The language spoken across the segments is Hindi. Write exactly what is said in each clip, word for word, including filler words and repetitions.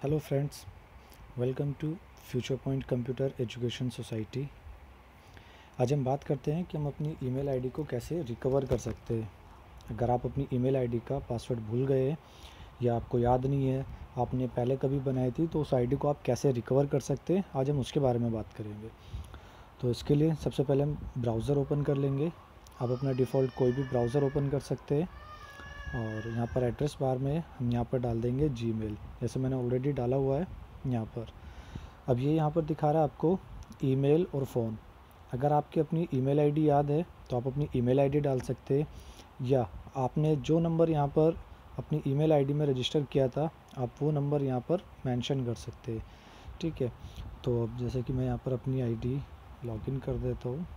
Hello friends, welcome to future point computer education society. आज हम बात करते हैं कि हम अपनी ईमेल आईडी को कैसे रिकवर कर सकते हैं। अगर आप अपनी ईमेल आईडी का पासवर्ड भूल गए या आपको याद नहीं है, आपने पहले कभी बनाई थी, तो उस आईडी को आप कैसे रिकवर कर सकते हैं, आज हम उसके बारे में बात करेंगे। तो इसके लिए सबसे पहले हम ब्राउज़र ओपन कर लेंगे। आप अपना डिफ़ॉल्ट कोई भी ब्राउज़र ओपन कर सकते हैं और यहाँ पर एड्रेस बार में हम यहाँ पर डाल देंगे जीमेल, जैसे मैंने ऑलरेडी डाला हुआ है यहाँ पर। अब ये यहाँ पर दिखा रहा है आपको ईमेल और फ़ोन। अगर आपकी अपनी ईमेल आईडी याद है तो आप अपनी ईमेल आईडी डाल सकते हैं, या आपने जो नंबर यहाँ पर अपनी ईमेल आईडी में रजिस्टर किया था आप वो नंबर यहाँ पर मेंशन कर सकते हैं। ठीक है, तो अब जैसे कि मैं यहाँ पर अपनी आईडी लॉगिन कर देता हूँ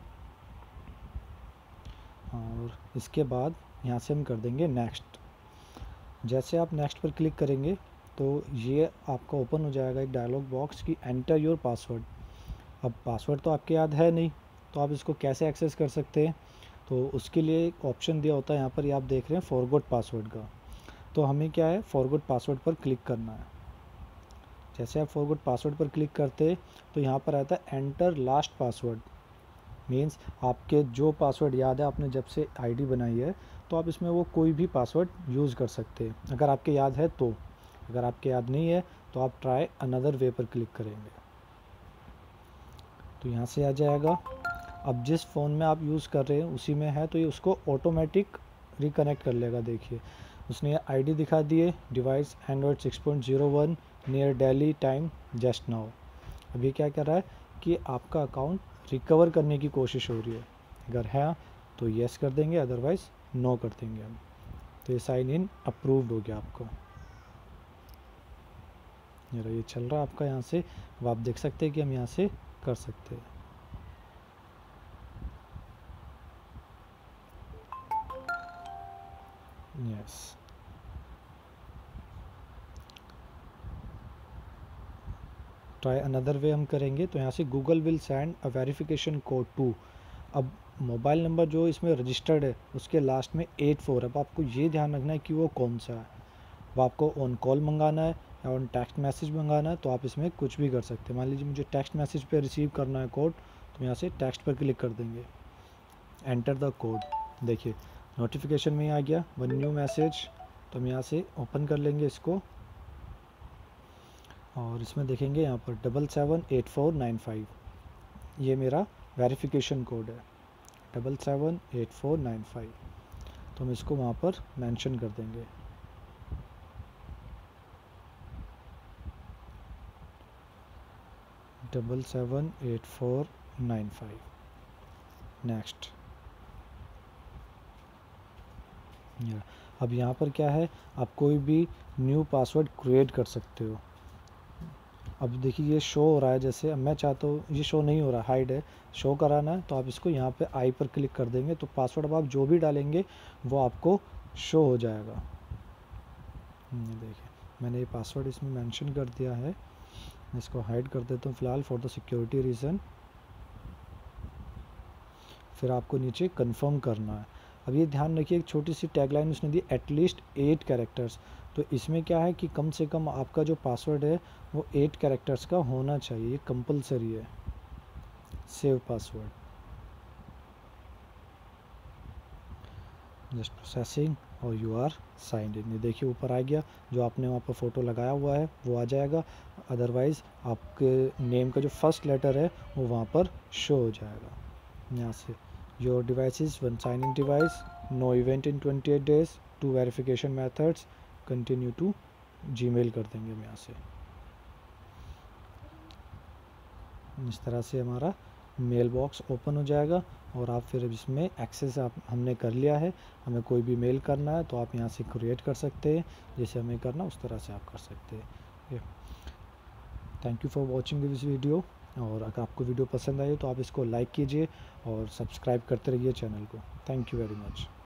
और इसके बाद यहाँ से हम कर देंगे नेक्स्ट। जैसे आप नेक्स्ट पर क्लिक करेंगे तो ये आपका ओपन हो जाएगा एक डायलॉग बॉक्स की एंटर योर पासवर्ड। अब पासवर्ड तो आपके याद है नहीं, तो आप इसको कैसे एक्सेस कर सकते हैं, तो उसके लिए एक ऑप्शन दिया होता है यहाँ पर, ये आप देख रहे हैं फॉरगॉट पासवर्ड का। तो हमें क्या है, फॉरगॉट पासवर्ड पर क्लिक करना है। जैसे आप फॉरगॉट पासवर्ड पर क्लिक करते हैं तो यहाँ पर आता है एंटर लास्ट पासवर्ड। मीन्स आपके जो पासवर्ड याद है, आपने जब से आईडी बनाई है, तो आप इसमें वो कोई भी पासवर्ड यूज़ कर सकते हैं अगर आपके याद है तो। अगर आपके याद नहीं है तो आप ट्राई अनदर वे पर क्लिक करेंगे तो यहाँ से आ जाएगा। अब जिस फ़ोन में आप यूज़ कर रहे हैं उसी में है, तो ये उसको ऑटोमेटिक रिकनेक्ट कर लेगा। देखिए उसने ये आईडी दिखा दिए, device Android six point zero one near Delhi time just now. अब ये क्या कर रहा है कि आपका अकाउंट रिकवर करने की कोशिश हो रही है। अगर है तो येस कर देंगे, अदरवाइज़ नो कर देंगे हम। तो ये साइन इन अप्रूव्ड हो गया आपको। ये ये चल रहा है आपका यहाँ से। अब आप देख सकते हैं कि हम यहाँ से कर सकते हैं। यस, ट्राई अनदर वे हम करेंगे तो यहाँ से Google will send a verification code to. अब मोबाइल नंबर जो इसमें रजिस्टर्ड है उसके लास्ट में एट फोर है। अब आपको ये ध्यान रखना है कि वो कौन सा है। वो आपको ऑन कॉल मंगाना है या ऑन टेक्स्ट मैसेज मंगाना है, तो आप इसमें कुछ भी कर सकते हैं। मान लीजिए मुझे टेक्स्ट मैसेज पे रिसीव करना है कोड, तो यहाँ से टेक्स्ट पर क्लिक कर देंगे, एंटर द कोड। देखिए नोटिफिकेशन में आ गया वन न्यू मैसेज, तो हम यहाँ से ओपन कर लेंगे इसको और इसमें देखेंगे यहाँ पर double seven eight four nine five, ये मेरा वेरिफिकेशन कोड है, double seven eight four nine five. तो हम इसको वहाँ पर मेंशन कर देंगे। Double seven eight four nine five, next. या अब यहाँ पर क्या है, आप कोई भी न्यू पासवर्ड क्रिएट कर सकते हो। अब देखिए ये शो हो रहा है, जैसे अब मैं चाहता हूँ, ये शो नहीं हो रहा, हाइड है, शो कराना है, तो आप इसको यहाँ पे आई पर क्लिक कर देंगे तो पासवर्ड अब आप जो भी डालेंगे वो आपको शो हो जाएगा। देखिए मैंने ये पासवर्ड इसमें मेंशन कर दिया है, मैं इसको हाइड कर देता हूँ फ़िलहाल फॉर द सिक्योरिटी रीज़न। फिर आपको नीचे कंफर्म करना है। अब ये ध्यान रखिए, एक छोटी सी टैगलाइन उसने दी, एटलीस्ट एट कैरेक्टर्स। तो इसमें क्या है कि कम से कम आपका जो पासवर्ड है वो एट कैरेक्टर्स का होना चाहिए, ये कंपलसरी है। सेव पासवर्ड, जस्ट प्रोसेसिंग और यू आर साइंड इन। ये देखिए ऊपर आ गया, जो आपने वहाँ पर फ़ोटो लगाया हुआ है वो आ जाएगा, अदरवाइज़ आपके नेम का जो फर्स्ट लेटर है वो वहाँ पर शो हो जाएगा। यहाँ से your device is one sign in device, no event in twenty eight days, two verification methods, continue to Gmail कर देंगे हम यहाँ से। इस तरह से हमारा मेल बॉक्स ओपन हो जाएगा और आप फिर इसमें एक्सेस आप हमने कर लिया है। हमें कोई भी मेल करना है तो आप यहाँ से क्रिएट कर सकते हैं, जैसे हमें करना उस तरह से आप कर सकते हैं। Thank you for watching this video, और अगर आपको वीडियो पसंद आई तो आप इसको लाइक कीजिए और सब्सक्राइब करते रहिए चैनल को। Thank you very much.